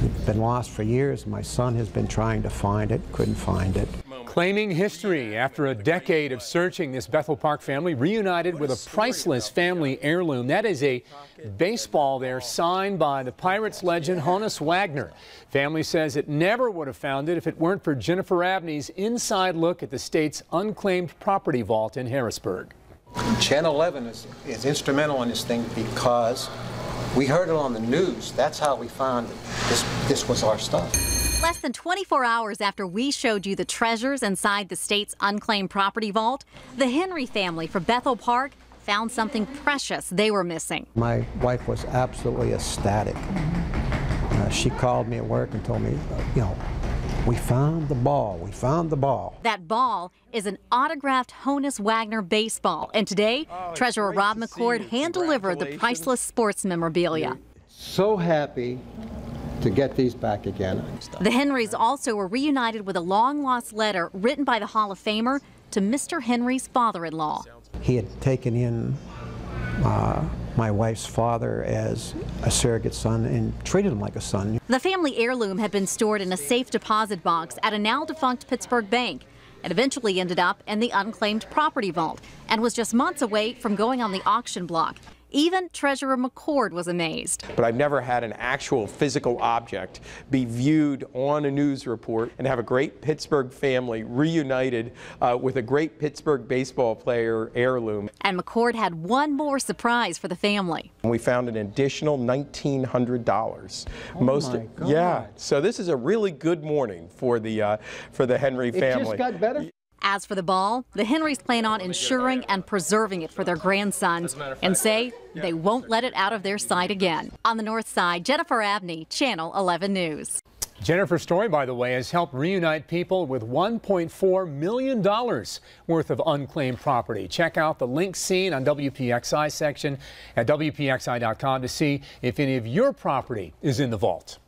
been lost for years. My son has been trying to find it, couldn't find it. Claiming history after a decade of searching, this Bethel Park family reunited with a priceless family heirloom. That is a baseball there signed by the Pirates legend Honus Wagner. Family says it never would have found it if it weren't for Jennifer Abney's inside look at the state's unclaimed property vault in Harrisburg. Channel 11 is instrumental in this thing because we heard it on the news. That's how we found it. This was our stuff. Less than 24 hours after we showed you the treasures inside the state's unclaimed property vault, the Henry family from Bethel Park found something precious they were missing. My wife was absolutely ecstatic. She called me at work and told me, you know, we found the ball. We found the ball. That ball is an autographed Honus Wagner baseball. And today, Treasurer Rob McCord hand-delivered the priceless sports memorabilia. So happy to get these back again. The Henrys also were reunited with a long-lost letter written by the Hall of Famer to Mr. Henry's father-in-law. He had taken in my wife's father as a surrogate son and treated him like a son. The family heirloom had been stored in a safe deposit box at a now-defunct Pittsburgh bank. It eventually ended up in the unclaimed property vault and was just months away from going on the auction block. Even Treasurer McCord was amazed. But I've never had an actual physical object be viewed on a news report and have a great Pittsburgh family reunited with a great Pittsburgh baseball player heirloom. And McCord had one more surprise for the family. We found an additional $1,900. Oh my God. Yeah, so this is a really good morning for the Henry family. It just got better. As for the ball, the Henrys plan on ensuring and preserving it for their grandsons and say they won't let it out of their sight again. On the north side, Jennifer Abney, Channel 11 News. Jennifer's story, by the way, has helped reunite people with $1.4 million worth of unclaimed property. Check out the link seen on WPXI section at WPXI.com to see if any of your property is in the vault.